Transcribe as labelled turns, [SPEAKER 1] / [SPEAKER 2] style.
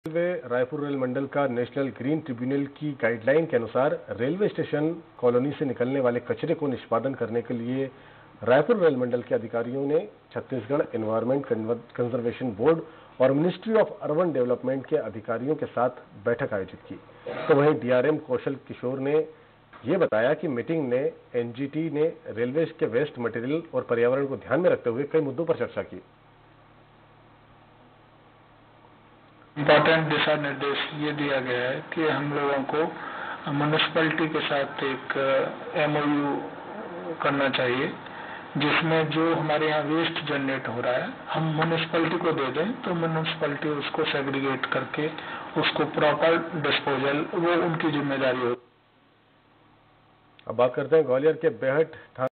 [SPEAKER 1] Railway Raipur rail मंडल का national green tribunal की गाइडलाइन के अनुसार रेलवे स्टेशन कॉलोनी से निकलने वाले कचरे को निष्पादन करने के लिए रायपुर रेल मंडल के अधिकारियों ने छत्तीसगढ़ एनवायरमेंट कंजर्वेशन बोर्ड और मिनिस्ट्री ऑफ अर्बन डेवलपमेंट के अधिकारियों के साथ बैठक आयोजित की। तो वहीं डीआरएम कौशल किशोर ने यह बताया कि मीटिंग में एनजीटी ने रेलवे के वेस्ट मटेरियल और पर्यावरण को ध्यान में रखते हुए कई मुद्दों पर चर्चा की।
[SPEAKER 2] इम्पोर्टेंट दिशा निर्देश ये दिया गया है कि हम लोगों को म्युनिसिपैलिटी के साथ एक एमओयू करना चाहिए, जिसमें जो हमारे यहाँ वेस्ट जनरेट हो रहा है हम म्युनिसिपैलिटी को दे दें तो म्युनिसिपैलिटी उसको सेग्रीगेट करके उसको प्रॉपर डिस्पोजल वो उनकी जिम्मेदारी हो।
[SPEAKER 1] अब बात करते हैं ग्वालियर के बेहट